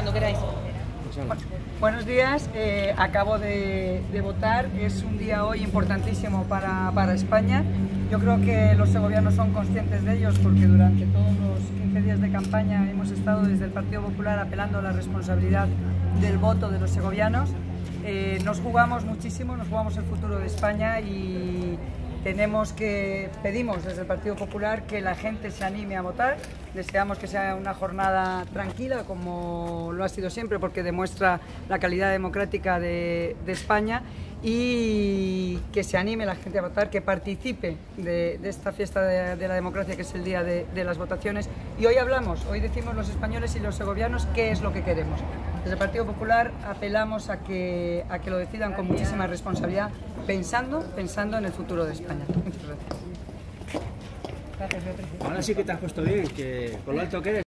Cuando queráis. Buenos días, acabo de votar, es un día hoy importantísimo para España. Yo creo que los segovianos son conscientes de ellos porque durante todos los 15 días de campaña hemos estado desde el Partido Popular apelando a la responsabilidad del voto de los segovianos. Nos jugamos muchísimo, nos jugamos el futuro de España y pedimos desde el Partido Popular que la gente se anime a votar. Deseamos que sea una jornada tranquila como lo ha sido siempre porque demuestra la calidad democrática de España y que se anime la gente a votar, que participe de esta fiesta de la democracia que es el día de las votaciones. Y hoy decimos los españoles y los segovianos qué es lo que queremos. Desde el Partido Popular apelamos a que lo decidan con muchísima responsabilidad, pensando en el futuro de España. Muchas gracias. Ahora sí que te has puesto bien, que con lo alto que eres.